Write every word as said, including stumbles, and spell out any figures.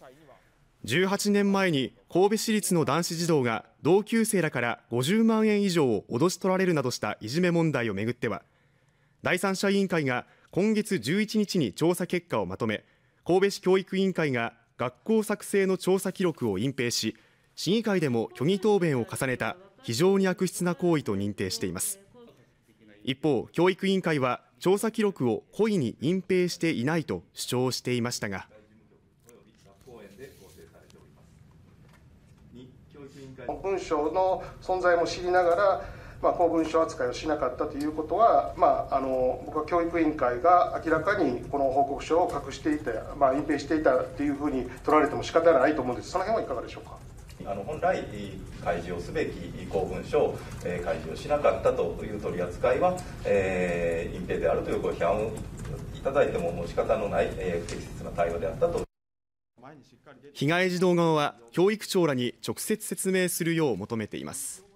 じゅうはちねんまえに神戸市立の男子児童が同級生らからごじゅうまんえん以上を脅し取られるなどしたいじめ問題をめぐっては、第三者委員会が今月じゅういちにちに調査結果をまとめ、神戸市教育委員会が学校作成の調査記録を隠蔽し、市議会でも虚偽答弁を重ねた非常に悪質な行為と認定しています。一方、教育委員会は調査記録を故意に隠蔽していないと主張していましたが、 文書の存在も知りながら、まあ、公文書扱いをしなかったということは、まあ、あの僕は教育委員会が明らかにこの報告書を隠していた、まあ、隠蔽していたというふうに取られても仕方ないと思うんです。その辺はいかがでしょうか。 あの本来開示をすべき公文書を開示をしなかったという取り扱いは、えー、隠蔽であるというご批判をいただいてももう仕方のない、えー、不適切な対応であったと。 被害児童側は教育長らに直接説明するよう求めています。